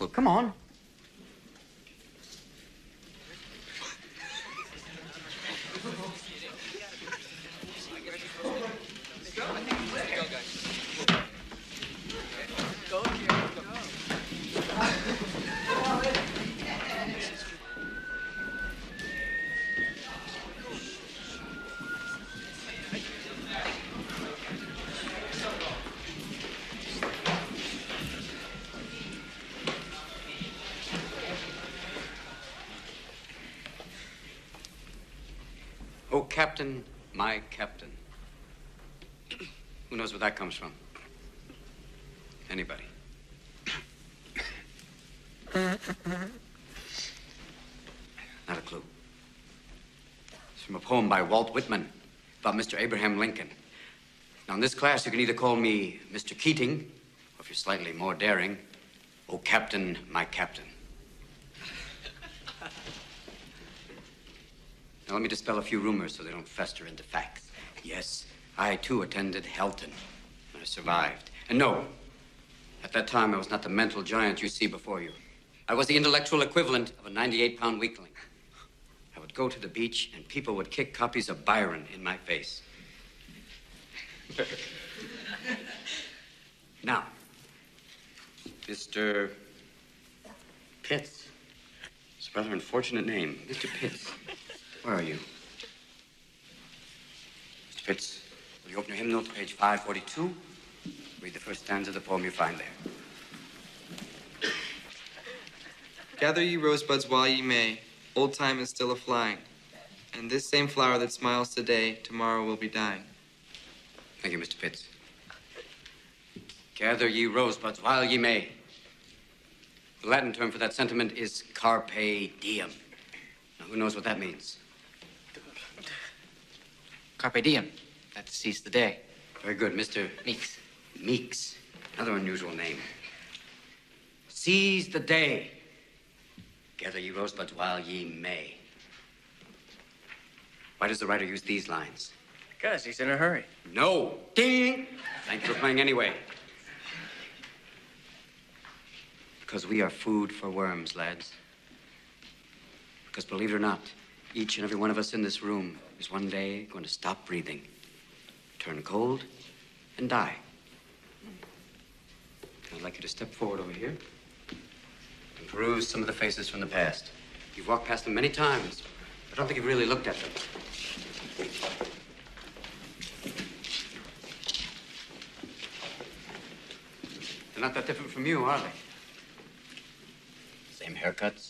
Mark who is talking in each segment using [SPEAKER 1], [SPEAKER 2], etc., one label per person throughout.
[SPEAKER 1] Well, come on. Oh, Captain, my Captain. Who knows where that comes from? Anybody? Not a clue. It's from a poem by Walt Whitman about Mr. Abraham Lincoln. Now, in this class, you can either call me Mr. Keating, or if you're slightly more daring, oh, Captain, my Captain. Now, let me dispel a few rumors so they don't fester into facts. Yes, I, too, attended Helton, and I survived. And no, at that time, I was not the mental giant you see before you. I was the intellectual equivalent of a 98-pound weakling. I would go to the beach, and people would kick copies of Byron in my face. Now, Mr. Pitts. It's a rather unfortunate name. Mr. Pitts. Where are you? Mr. Pitts, will you open your hymnal to page 542? Read the first stanza of the poem you find there.
[SPEAKER 2] Gather ye rosebuds while ye may. Old time is still a-flying. And this same flower that smiles today, tomorrow will be dying.
[SPEAKER 1] Thank you, Mr. Pitts. Gather ye rosebuds while ye may. The Latin term for that sentiment is carpe diem. Now, who knows what that means?
[SPEAKER 3] Carpe diem. That's seize the day.
[SPEAKER 1] Very good, Mr.
[SPEAKER 3] Meeks.
[SPEAKER 1] Meeks. Another unusual name. Seize the day. Gather ye rosebuds while ye may. Why does the writer use these lines?
[SPEAKER 3] Because he's in a hurry.
[SPEAKER 1] No. Ding! Thanks for playing anyway. Because we are food for worms, lads. Because believe it or not, each and every one of us in this room is one day going to stop breathing, turn cold, and die. I'd like you to step forward over here and peruse some of the faces from the past. You've walked past them many times, but I don't think you've really looked at them. They're not that different from you, are they? Same haircuts.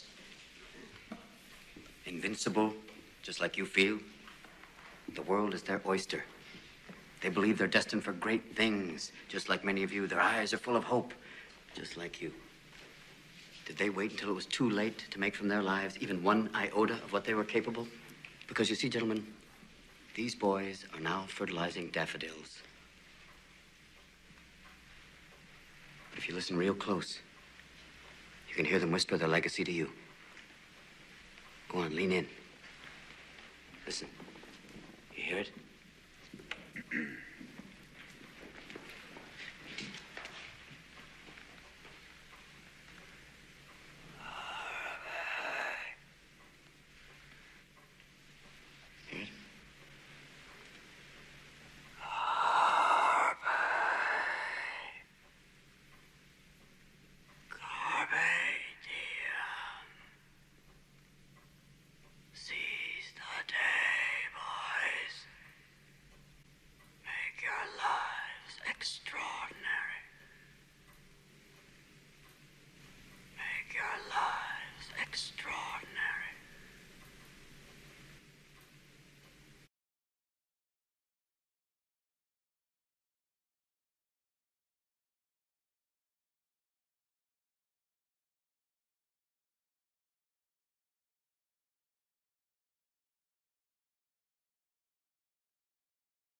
[SPEAKER 1] Invincible, just like you feel. The world is their oyster. They believe they're destined for great things, just like many of you. Their eyes are full of hope, just like you. Did they wait until it was too late to make from their lives even one iota of what they were capable? Because you see, gentlemen, these boys are now fertilizing daffodils. But if you listen real close, you can hear them whisper their legacy to you. Go on, lean in. Listen. You hear it?